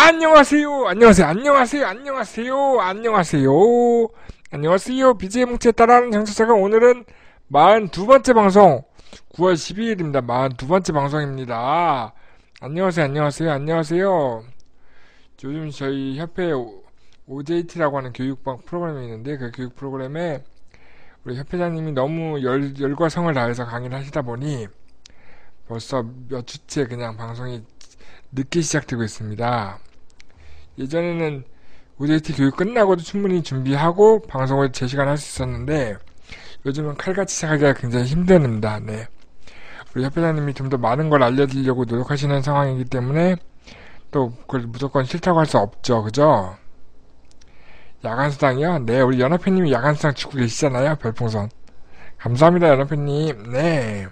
안녕하세요. 안녕하세요. 안녕하세요. 안녕하세요. 안녕하세요. 안녕하세요. BJ 뭉치에 따라하는 정치자가 오늘은 42번째 방송 9월 12일입니다. 42번째 방송입니다. 안녕하세요. 안녕하세요. 안녕하세요. 요즘 저희 협회에 OJT라고 하는 교육방 프로그램이 있는데 그 교육 프로그램에 우리 협회장님이 너무 열과 성을 다해서 강의를 하시다 보니 벌써 몇 주째 그냥 방송이 늦게 시작되고 있습니다. 예전에는 OJT 교육 끝나고도 충분히 준비하고 방송을 제 시간에 할 수 있었는데 요즘은 칼같이 시작하기가 굉장히 힘듭니다. 네. 우리 협회장님이 좀 더 많은 걸 알려드리려고 노력하시는 상황이기 때문에 또 그걸 무조건 싫다고 할 수 없죠. 그죠? 야간수당이요? 네, 우리 연합회님이 야간수당 주고 계시잖아요. 별풍선. 감사합니다, 연합회님. 네.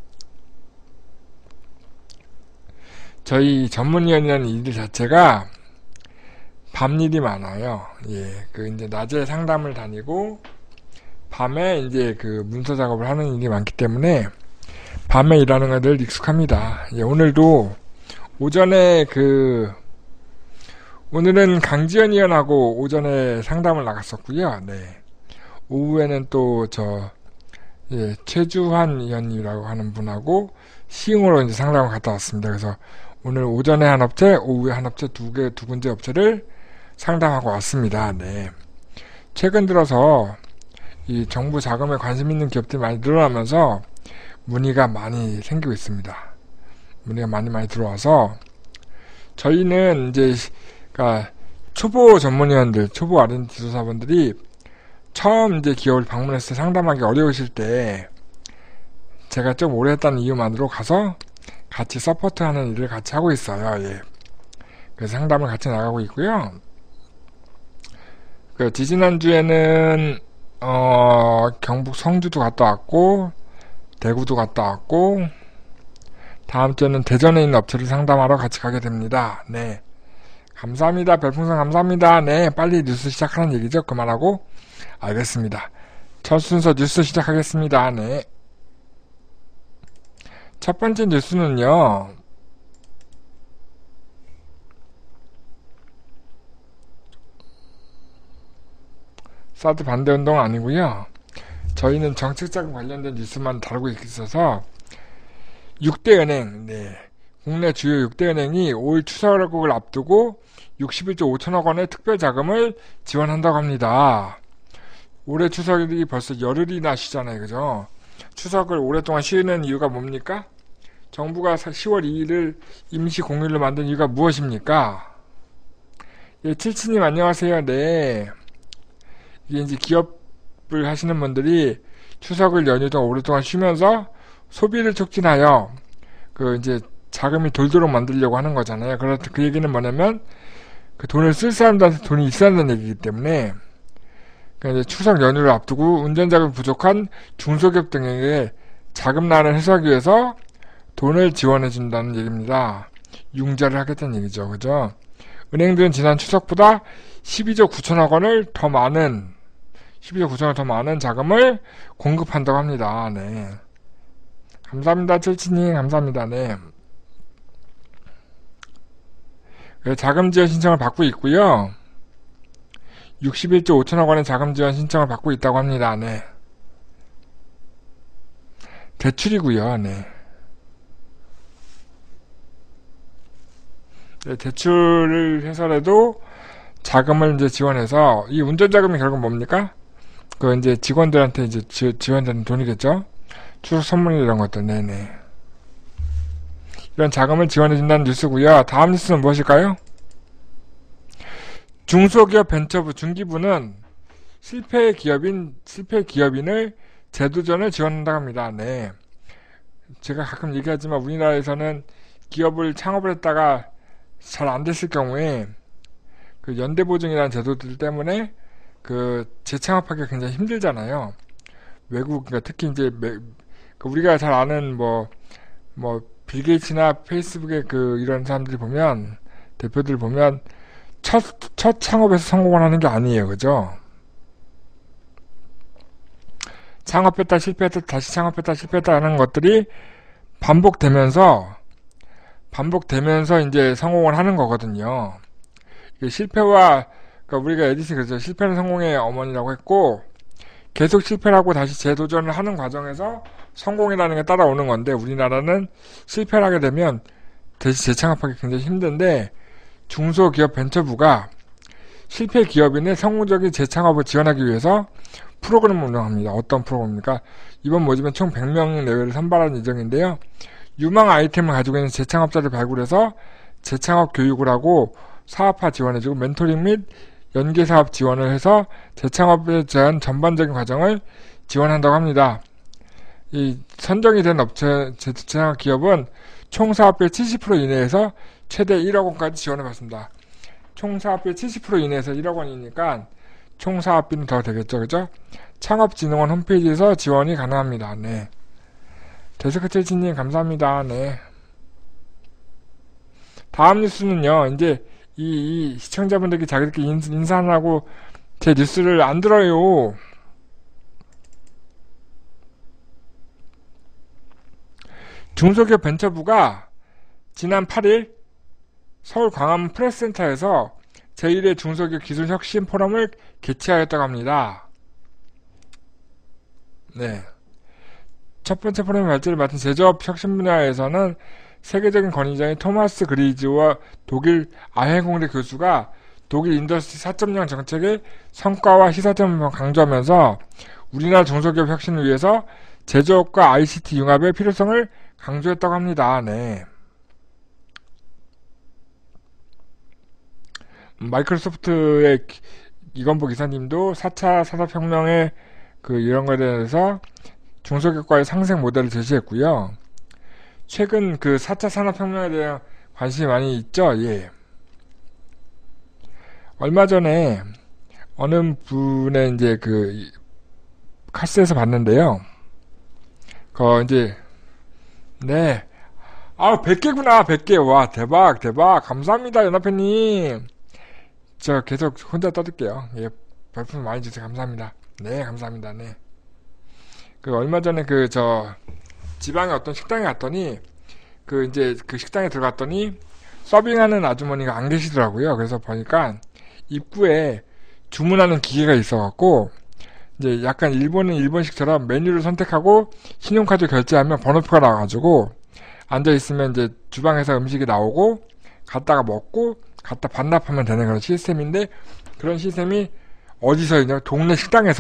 저희 전문위원이라는 일 자체가 밤일이 많아요. 예, 이제 낮에 상담을 다니고, 밤에 이제 문서 작업을 하는 일이 많기 때문에, 밤에 일하는 건 늘 익숙합니다. 예, 오늘도, 오전에 오늘은 강지연 위원하고 오전에 상담을 나갔었고요. 네. 오후에는 또 최주환 위원이라고 하는 분하고 시흥으로 이제 상담을 갔다 왔습니다. 그래서 오늘 오전에 한 업체, 오후에 한 업체 두 군데 업체를 상담하고 왔습니다. 네. 최근 들어서 이 정부 자금에 관심 있는 기업들이 많이 늘어나면서 문의가 많이 생기고 있습니다. 문의가 많이 들어와서 저희는 이제 초보 전문위원들, 초보 R&D 지도사분들이 처음 이제 기업을 방문했을 때 상담하기 어려우실 때 제가 좀 오래 했다는 이유만으로 가서 같이 서포트하는 일을 같이 하고 있어요. 예. 그래서 상담을 같이 나가고 있고요. 지지난주에는 경북 성주도 갔다 왔고 대구도 갔다 왔고 다음 주에는 대전에 있는 업체를 상담하러 같이 가게 됩니다. 네. 감사합니다. 별풍선 감사합니다. 네, 빨리 뉴스 시작하는 얘기죠. 그만하고 알겠습니다. 첫 순서 뉴스 시작하겠습니다. 네. 첫 번째 뉴스는요. 사드 반대운동 아니고요. 저희는 정책자금 관련된 뉴스만 다루고 있어서 6대 은행, 네. 국내 주요 6대 은행이 올 추석을 앞두고 61조 5천억 원의 특별 자금을 지원한다고 합니다. 올해 추석이 벌써 열흘이나 쉬잖아요. 그죠? 추석을 오랫동안 쉬는 이유가 뭡니까? 정부가 10월 2일을 임시 공휴일로 만든 이유가 무엇입니까? 예, 칠치님 안녕하세요. 네. 이게 이제 기업을 하시는 분들이 추석을 연휴 동안 오랫동안 쉬면서 소비를 촉진하여 이제 자금이 돌도록 만들려고 하는 거잖아요. 그래서 그 얘기는 뭐냐면 돈을 쓸 사람들한테 돈이 있어야 한다는 얘기이기 때문에 이제 추석 연휴를 앞두고 운전자금이 부족한 중소기업 등에게 자금난을 해소하기 위해서 돈을 지원해 준다는 얘기입니다. 융자를 하겠다는 얘기죠. 그죠? 은행들은 지난 추석보다 12조 9천억 원을 더 많은 12조 9천억 원 더 많은 자금을 공급한다고 합니다. 네. 감사합니다. 칠치님 감사합니다. 네. 자금 지원 신청을 받고 있고요. 61조 5천억 원의 자금 지원 신청을 받고 있다고 합니다. 네. 대출이고요. 네. 네, 대출을 해서라도 자금을 이제 지원해서 이 운전자금이 결국 뭡니까? 이제 직원들한테 이제 지원되는 돈이겠죠? 추석 선물 이런 것들. 네네. 이런 자금을 지원해준다는 뉴스고요. 다음 뉴스는 무엇일까요? 중소기업 벤처부 중기부는 실패 기업인을 재도전을 지원한다고 합니다. 네. 제가 가끔 얘기하지만 우리나라에서는 기업을 창업을 했다가 잘 안 됐을 경우에 연대보증이라는 제도들 때문에 재창업하기가 굉장히 힘들잖아요. 외국, 특히 이제 우리가 잘 아는 빌 게이츠나 페이스북의 이런 사람들이 보면, 대표들 보면, 첫 창업에서 성공을 하는 게 아니에요. 그죠? 창업했다, 실패했다, 다시 창업했다, 실패했다 하는 것들이 반복되면서 이제 성공을 하는 거거든요. 실패와, 그러니까 우리가 에디슨이 그랬죠. 실패는 성공의 어머니라고 했고, 계속 실패를 하고 다시 재도전을 하는 과정에서 성공이라는 게 따라오는 건데, 우리나라는 실패를 하게 되면 다시 재창업하기 굉장히 힘든데, 중소기업 벤처부가 실패 기업인의 성공적인 재창업을 지원하기 위해서 프로그램을 운영합니다. 어떤 프로그램입니까? 이번 모집은 총 100명 내외를 선발하는 예정인데요. 유망 아이템을 가지고 있는 재창업자를 발굴해서 재창업 교육을 하고 사업화 지원해주고 멘토링 및 연계사업 지원을 해서 재창업에 대한 전반적인 과정을 지원한다고 합니다. 이 선정이 된 업체 재창업 기업은 총 사업비의 70% 이내에서 최대 1억 원까지 지원을 받습니다. 총 사업비의 70% 이내에서 1억 원이니까 총 사업비는 더 되겠죠, 그죠? 창업진흥원 홈페이지에서 지원이 가능합니다. 네. 데스크체치님 감사합니다. 네. 다음 뉴스는요, 이제 이 시청자분들께 자기들끼리 인사하라고 제 뉴스를 안 들어요. 중소기업 벤처부가 지난 8일 서울 광화문 프레스센터에서 제1회 중소기업 기술혁신 포럼을 개최하였다고 합니다. 네. 첫 번째 포럼의 발제를 맡은 제조업 혁신 분야에서는 세계적인 권위자인 토마스 그리즈와 독일 아헨공대 교수가 독일 인더스트리 4.0 정책의 성과와 시사점을 강조하면서 우리나라 중소기업 혁신을 위해서 제조업과 ICT 융합의 필요성을 강조했다고 합니다. 네. 마이크로소프트의 이건보 기사님도 4차 산업혁명의 이런 거에 대해서 중소기업과의 상생 모델을 제시했고요. 최근 4차 산업혁명에 대한 관심이 많이 있죠? 예. 얼마 전에 어느 분의 이제 카스에서 봤는데요. 네. 100개구나, 100개. 와, 대박. 감사합니다, 연합회님. 저 계속 혼자 떠들게요. 예, 별풍 많이 주세요. 감사합니다. 네, 감사합니다. 네. 얼마 전에 지방의 어떤 식당에 갔더니, 식당에 들어갔더니, 서빙하는 아주머니가 안 계시더라고요. 그래서 보니까, 입구에 주문하는 기계가 있어갖고, 이제 약간 일본은 일본식처럼 메뉴를 선택하고, 신용카드 결제하면 번호표가 나와가지고, 앉아있으면 이제 주방에서 음식이 나오고, 갔다가 먹고, 갖다 반납하면 되는 그런 시스템인데, 그런 시스템이 어디서 있냐? 동네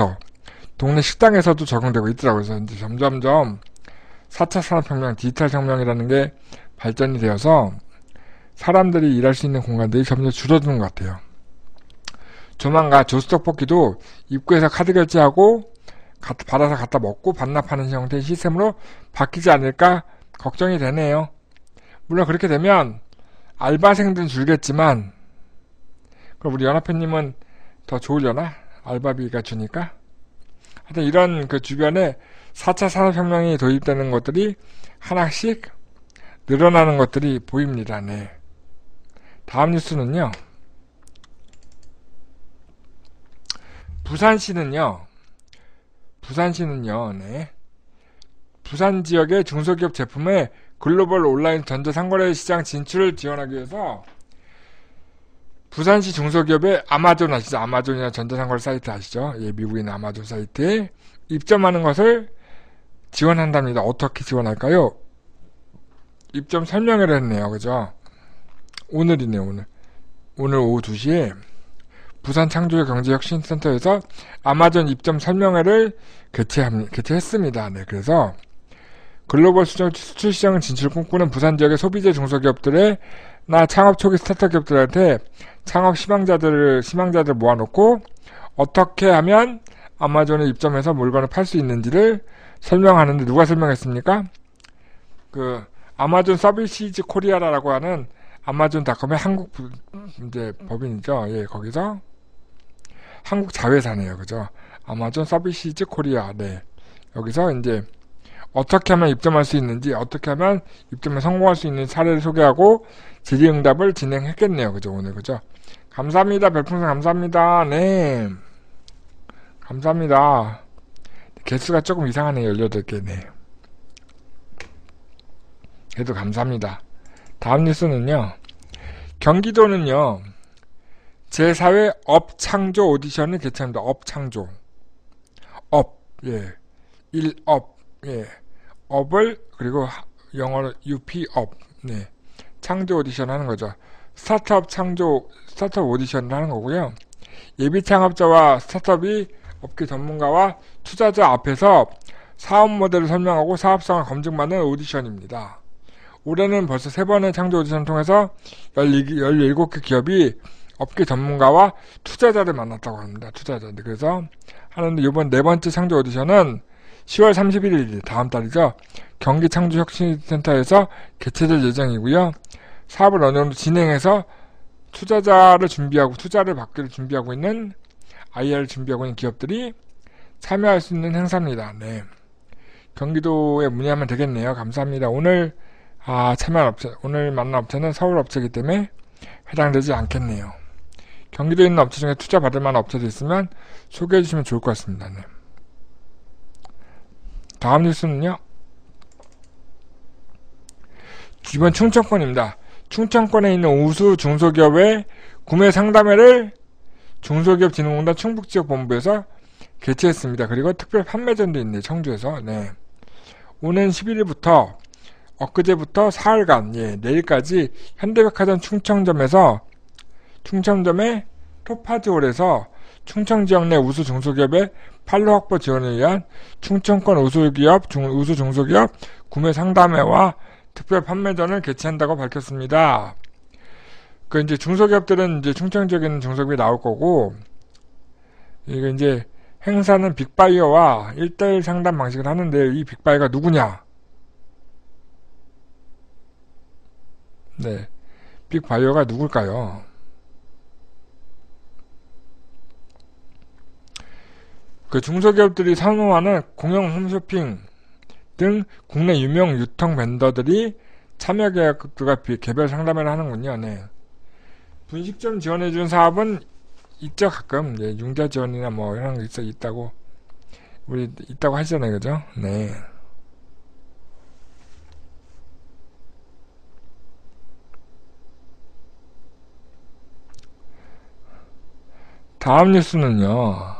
식당에서도 적용되고 있더라고요. 그래서 이제 점점점 4차 산업혁명, 디지털 혁명이라는 게 발전이 되어서 사람들이 일할 수 있는 공간들이 점점 줄어드는 것 같아요. 조만간 조수떡볶이도 입구에서 카드 결제하고 받아서 갖다 먹고 반납하는 형태의 시스템으로 바뀌지 않을까 걱정이 되네요. 물론 그렇게 되면 알바생들은 줄겠지만, 그럼 우리 연합회님은 더 좋으려나? 알바비가 주니까? 하여튼 이런 주변에 4차 산업혁명이 도입되는 것들이 하나씩 늘어나는 것들이 보입니다. 네. 다음 뉴스는요. 부산시는요, 네. 부산 지역의 중소기업 제품의 글로벌 온라인 전자상거래 시장 진출을 지원하기 위해서 부산시 중소기업의 아마존 아시죠? 아마존이나 전자상거래 사이트 아시죠? 예, 미국에 있는 아마존 사이트에 입점하는 것을 지원한답니다. 어떻게 지원할까요? 입점 설명회를 했네요. 그죠? 오늘이네요, 오늘. 오늘 오후 2시에 부산 창조경제혁신센터에서 아마존 입점 설명회를 개최했습니다. 네, 그래서 글로벌 수출 시장 진출 꿈꾸는 부산 지역의 소비재 중소기업들나 창업 초기 스타트업 기업들한테 창업 희망자들을 모아놓고 어떻게 하면 아마존에 입점해서 물건을 팔 수 있는지를 설명하는데, 누가 설명했습니까? 아마존 서비스 코리아라고 하는 아마존닷컴의 한국 이제 법인이죠. 예, 거기서 한국 자회사네요. 그죠? 아마존 서비스 코리아. 네. 여기서 이제 어떻게 하면 입점할 수 있는지, 어떻게 하면 입점에 성공할 수 있는 사례를 소개하고 질의응답을 진행했겠네요. 그죠? 오늘. 그죠? 감사합니다. 별풍선 감사합니다. 네. 감사합니다. 개수가 조금 이상하네요. 18개. 네. 그래도 감사합니다. 다음 뉴스는요. 경기도는요. 제4회 업창조 오디션을 개최합니다. 업창조. 업, 예. 일업, 예. 업을, 그리고 영어로 UP 업, 네. 창조 오디션 하는 거죠. 스타트업 오디션을 하는 거고요. 예비 창업자와 스타트업이 업계 전문가와 투자자 앞에서 사업 모델을 설명하고 사업성을 검증받는 오디션입니다. 올해는 벌써 3번의 창조 오디션을 통해서 17개 기업이 업계 전문가와 투자자를 만났다고 합니다. 투자자들. 그래서 하는데 이번 4번째 창조 오디션은 10월 31일 다음 달이죠. 경기 창조혁신센터에서 개최될 예정이고요. 사업을 어느 정도 진행해서 투자자를 준비하고 투자를 받기를 준비하고 있는 IR을 준비하고 있는 기업들이 참여할 수 있는 행사입니다. 네. 경기도에 문의하면 되겠네요. 감사합니다. 오늘 오늘 만난 업체는 서울 업체이기 때문에 해당되지 않겠네요. 경기도에 있는 업체 중에 투자 받을 만한 업체도 있으면 소개해 주시면 좋을 것 같습니다. 네. 다음 뉴스는요. 이번 충청권입니다. 충청권에 있는 우수 중소기업의 구매 상담회를 중소기업진흥공단 충북지역본부에서 개최했습니다. 그리고 특별 판매전도 있네요. 청주에서. 네. 오는 11일부터 엊그제부터 사흘간, 내일까지 현대백화점 충청점의 토파즈홀에서 충청지역 내 우수 중소기업의 판로 확보 지원을 위한 충청권 우수 중소기업 구매 상담회와 특별 판매전을 개최한다고 밝혔습니다. 이제 중소기업들은 이제 충청 지역에 있는 중소기업이 나올 거고, 이게 이제 행사는 빅바이어와 1대1 상담 방식을 하는데, 이 빅바이어가 누구냐? 네. 빅바이어가 누굴까요? 중소기업들이 선호하는 공영 홈쇼핑 등 국내 유명 유통 벤더들이 참여 계약들과 개별 상담을 하는군요. 네. 분식점 지원해준 사업은 있죠, 가끔. 융자 지원이나 뭐 이런 거 있다고 우리 있다고 하시잖아요, 그죠? 네. 다음 뉴스는요.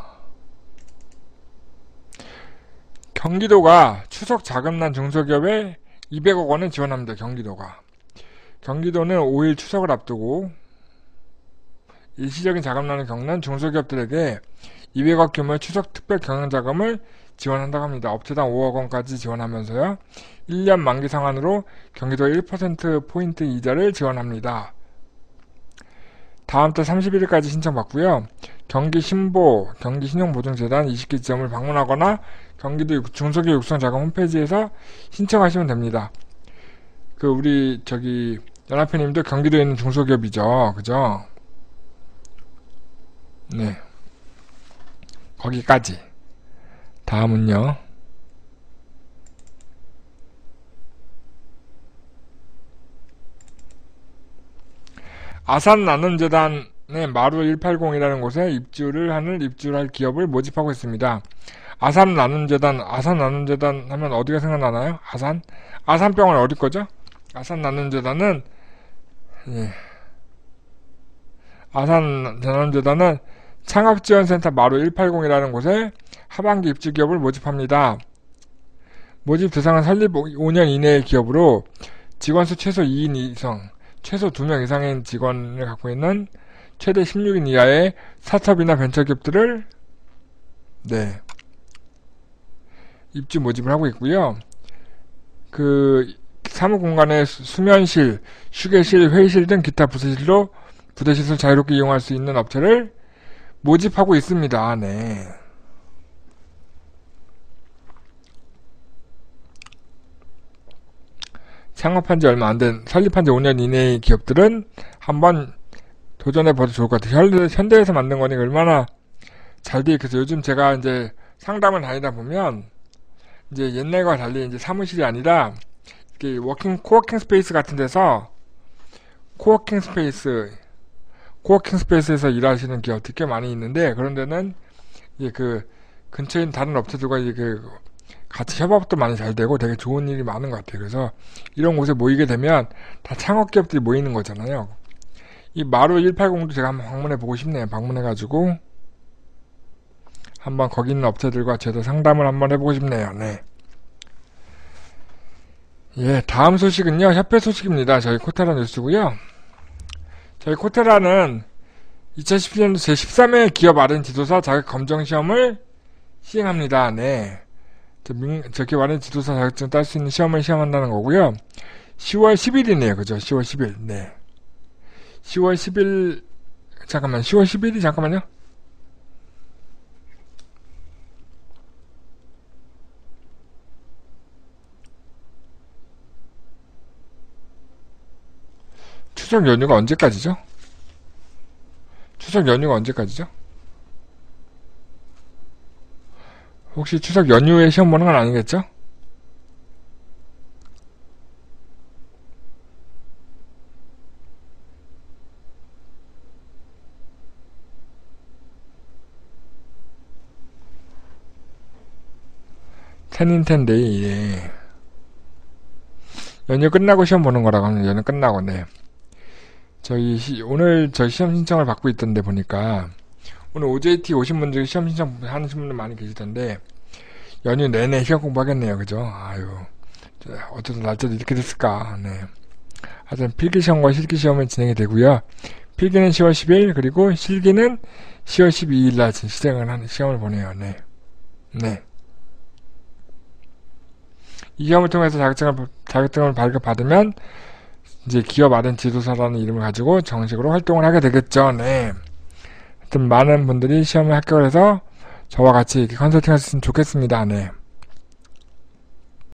경기도가 추석 자금난 중소기업에 200억 원을 지원합니다. 경기도는 5일 추석을 앞두고 일시적인 자금난을 겪는 중소기업들에게 200억 규모의 추석 특별 경영자금을 지원한다고 합니다. 업체당 5억 원까지 지원하면서요. 1년 만기 상환으로 경기도 1%포인트 이자를 지원합니다. 다음 달 31일까지 신청받고요. 경기신용보증재단 20개 지점을 방문하거나 경기도 중소기업 육성자금 홈페이지에서 신청하시면 됩니다. 우리 연합회님도 경기도에 있는 중소기업이죠. 그죠? 네. 거기까지. 다음은요. 아산나눔재단의 마루 180이라는 곳에 입주할 기업을 모집하고 있습니다. 아산나눔재단 하면 어디가 생각나나요? 아산병원 어디 거죠? 아산나눔재단은 아산나눔재단은 창업지원센터 마루 180이라는 곳에 하반기 입주 기업을 모집합니다. 모집 대상은 설립 5년 이내의 기업으로 직원수 최소 2인 이상, 최소 2명 이상의 직원을 갖고 있는 최대 16인 이하의 스타트업이나 벤처기업들을 입주 모집을 하고 있고요. 사무공간에 수면실, 휴게실, 회의실 등 기타 부대시설 자유롭게 이용할 수 있는 업체를 모집하고 있습니다. 네. 창업한 지 얼마 안 된, 설립한 지 5년 이내의 기업들은 한번 도전해봐도 좋을 것 같아요. 현대에서 만든 거니까 얼마나 잘 돼 있겠어요. 요즘 제가 이제 상담을 다니다 보면, 이제 옛날과 달리 이제 사무실이 아니라, 이렇게 코워킹 스페이스 같은 데서, 코워킹 스페이스에서 일하시는 기업들이 꽤 많이 있는데, 그런 데는, 근처에 있는 다른 업체들과 같이 협업도 많이 잘 되고 되게 좋은 일이 많은 것 같아요. 그래서 이런 곳에 모이게 되면 다 창업기업들이 모이는 거잖아요. 이 마루 180도 제가 한번 방문해 보고 싶네요. 방문해가지고 한번 거기 있는 업체들과 저도 상담을 한번 해보고 싶네요. 네. 예, 다음 소식은요, 협회 소식입니다. 저희 코테라 뉴스고요. 저희 코테라는 2017년도 제13회 기업 R&D 지도사 자격 검정 시험을 시행합니다. 네. 저 기업 R&D 지도사 자격증 딸 수 있는 시험을 시험한다는 거고요. 10월 10일이네요. 그죠? 10월 10일. 네. 10월 10일, 잠깐만, 10월 10일이, 잠깐만요. 추석 연휴가 언제까지죠? 추석 연휴가 언제까지죠? 혹시 추석 연휴에 시험 보는 건 아니겠죠? 텐인텐데이, 예. 연휴 끝나고 시험 보는 거라고 하면 연휴 끝나고, 네. 오늘 저희 시험 신청을 받고 있던데 보니까, 오늘 OJT 오신 분들 시험 신청 하는 분들 많이 계시던데, 연휴 내내 시험 공부하겠네요. 그죠? 아유. 어쩌다 날짜도 이렇게 됐을까. 네. 하여튼 필기시험과 실기시험은 진행이 되고요. 필기는 10월 10일, 그리고 실기는 10월 12일 날 시작을 하는 시험을 보내요. 네. 네. 이 시험을 통해서 자격증을 발급받으면 이제 기업 R&D 지도사라는 이름을 가지고 정식으로 활동을 하게 되겠죠. 네. 하여튼 많은 분들이 시험에 합격을 해서 저와 같이 이렇게 컨설팅 하셨으면 좋겠습니다. 네.